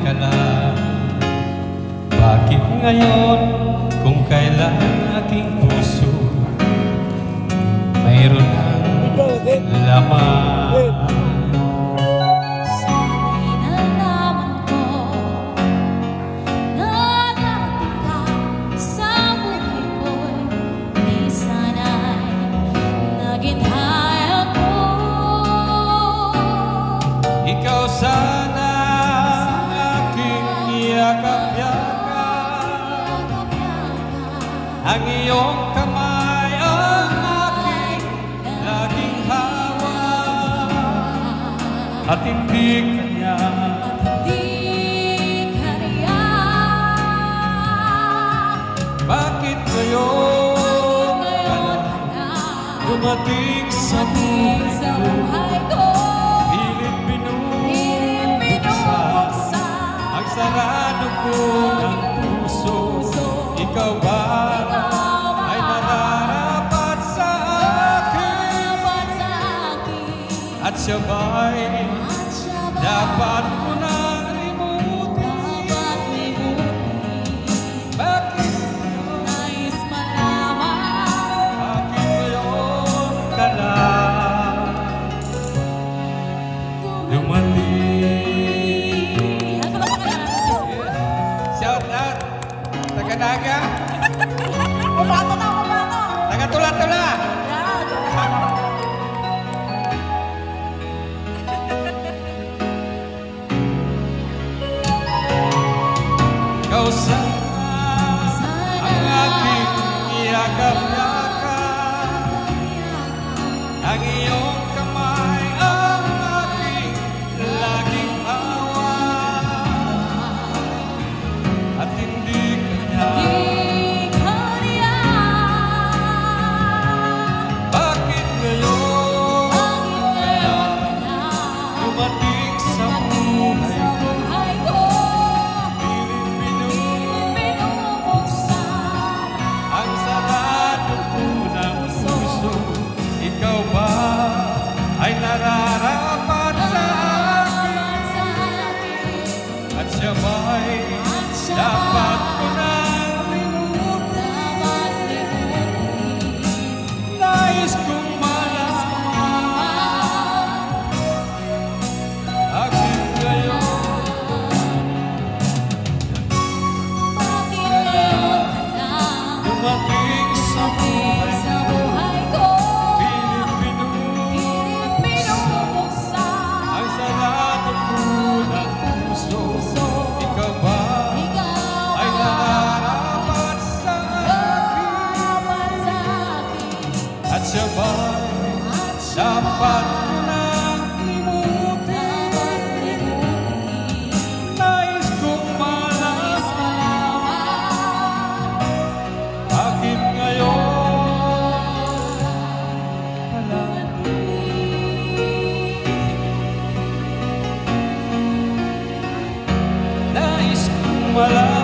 ka lang. Bakit ngayon kung kailan aking puso mayroon ng laman? Sana'y nalaman ko na darating ka sa buhay ko'y di sana'y naghintay ako. Ikaw sana aking yakap-yakap, ang iyong kamay ang aking laging hawak, at hindi kanya bakit ngayon ka lang dumating sa buhay ko? Pilit binubuksan ang sarado ko ng puso. Ikaw ba ay nararapat sa akin? At siya ba'y dapat ko nang limutin? Bakit Nais malaman, bakit ngayon ka lang dumating? Shout out Taga-Naga, Kumato na, kumato! taga-Tula-Tula. Ikaw sana ang aking yakap-yakap, ang iyong kamay ang aking laging hawak, at hindi kanya. Bakit ngayon dumating sa buhay ko? Pilit binubuksan ang sarado ko ng puso. Ikaw ba ay nararapat sa akin? At siya ba'y dapat ko nang limutin? Nais kong malaman, bakit ngayon dumating sa buhay ko? Pilit binubuksan ang sarado ko ng puso. Ikaw ba ay nararapat sa akin? At siya ba'y dapat ko nang limutin? Nais kong malaman, bakit ngayon ka lang? Nais kong malaman,